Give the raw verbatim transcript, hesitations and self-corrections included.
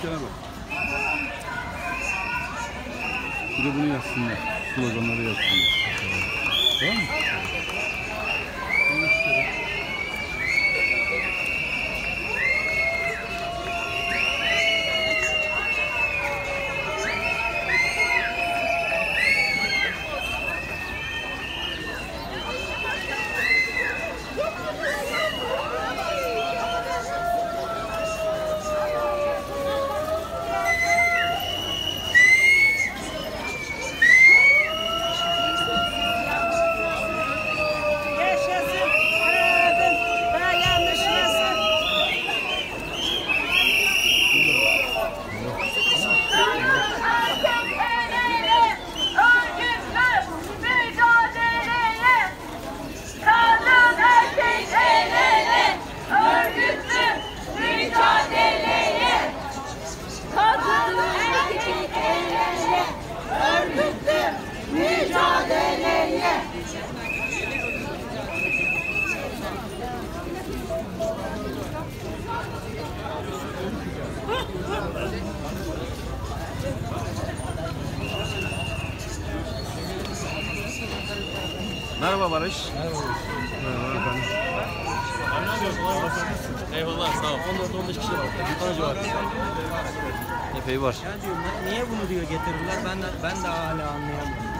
kenara bak. Bir de bunu yazsınlar. Sloganları yazsınlar. Tamam mı? Merhaba Barış. Merhaba. Merhaba efendim. Eyvallah, sağ ol. on dört on beş kişi var. Yukarı civarı. Epey var. Ya diyorum, niye bunu diyor getirirler? Ben de ben de hala anlayamıyorum.